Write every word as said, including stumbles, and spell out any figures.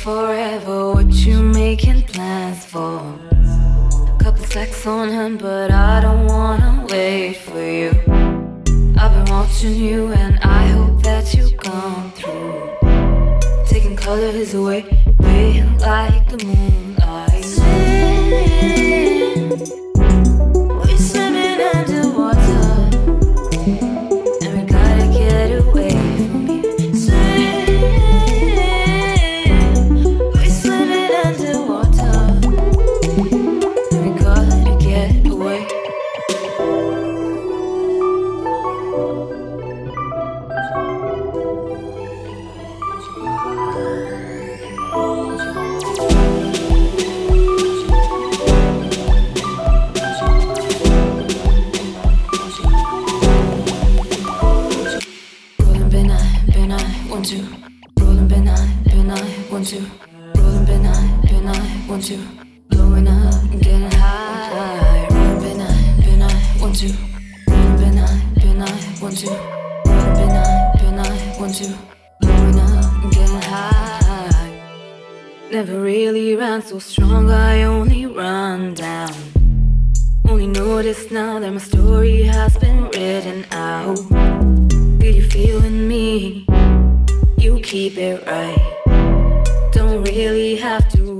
forever, what you making plans for? Couple sex on him, but I don't wanna wait for you. I've been watching you and I hope that you come through. Taking colors away, way like the moonlight. Swim, we're swimming underwater, and we gotta get away from here. Swim, we're swimming underwater, and we gotta get away. One, two, rolling benign, benign, one, two, rolling benign, benign, one, two, blowing up and getting high. Rolling benign, benign, one, two, rolling benign, benign, one, two, rolling benign, benign, one, two, blowing up and getting high. Never really ran so strong, I only run down. Only notice now that my story has been written out. Feel you feeling me? You keep it right. Don't really have to